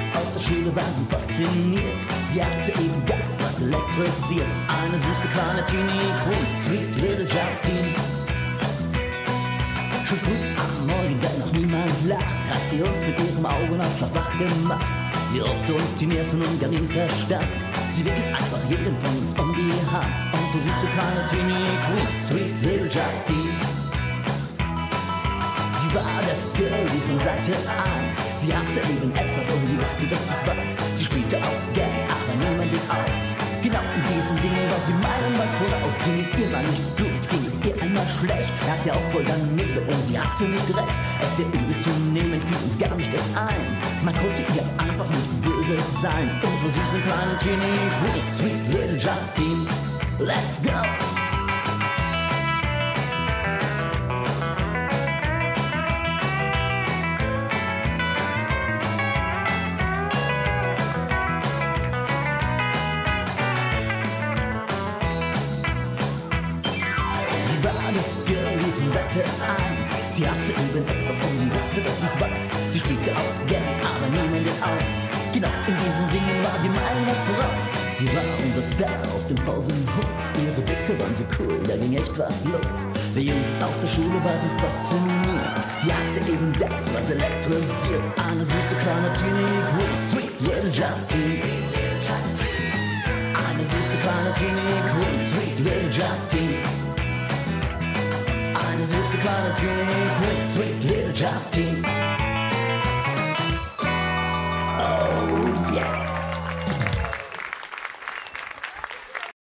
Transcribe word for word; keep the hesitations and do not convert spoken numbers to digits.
aus der Schule waren fasziniert. Sie hatte eben das, was elektrisiert. Eine süße kleine Teenie Queen, Sweet Little Justine. Schon früh am Morgen, wenn noch niemand lacht, hat sie uns mit ihrem Augenaufschlag wach gemacht. Sie raubte uns die Nerven und gar den Verstand. Sie wickelt einfach jeden von uns um die Hand. Unsere süße kleine Teenie Queen, Sweet Little Justine. Sie war das Girlie von Seite eins. Sie hatte eben etwas und sie wusste, dass sie's weiß. Sie spielte auch gern, aber niemand den aus. Genau in diesen Dingen war sie meilenweit voraus. Ging es ihr mal nicht gut, ging es ihr einmal schlecht, lag sie auch voll daneben und sie hatte nicht recht. Es ihr übel zu nehmen, fiel uns gar nicht erst ein. Man konnte ihr einfach nicht böse sein. Unsere süße kleine Teenie Queen, Sweet Little Justine. Let's go! Das Girlie von Seite eins. Sie hatte eben etwas und sie wusste, dass sie's weiß. Sie spielte auch gern, aber niemand den aus. Genau in diesen Dingen war sie meilenweit voraus. Sie war unser Star auf dem Pausenhof. Ihre Blicke waren so cool, da ging echt was los. Wir Jungs aus der Schule waren fasziniert. Sie hatte eben das, was elektrisiert. Eine süße kleine Teenie Queen, Sweet Little Justine. Eine süße kleine Teenie Queen, Sweet Little Justine. Eine süße kleine Teenie Queen, Sweet Little Justine.